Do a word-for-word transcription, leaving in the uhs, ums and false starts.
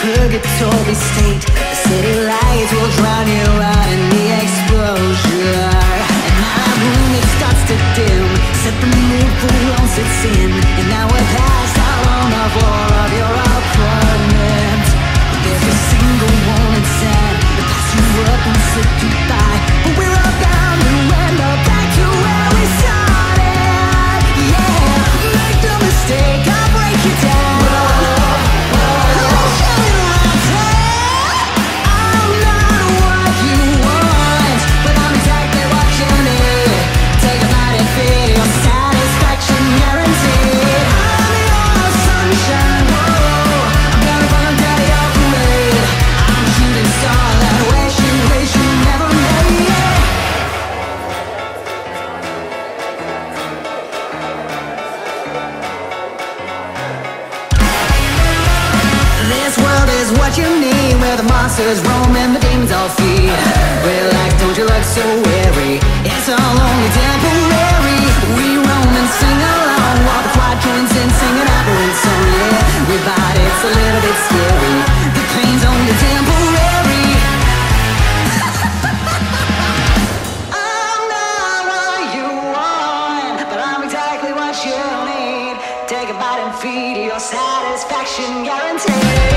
purgatory state. The city lights will drown you out in the exposure. And now that room it starts to dim, set the mood for once it's in. And now we're past out on the floor of your apartment. There's a single one inside that picks you up and said goodbye. But we're all bound to end up back to where we started. Yeah, make the mistake, I'll break you down. What you need, where the monsters roam and the demons all feed. Relax, don't you look so weary. It's all only temporary. We roam and sing along while the crowd joins in singing aberrant song. Yeah, we vibe, it's a little bit scary. The pain's only temporary. I'm not what you want, but I'm exactly what you need. Take a bite and feed your satisfaction guaranteed.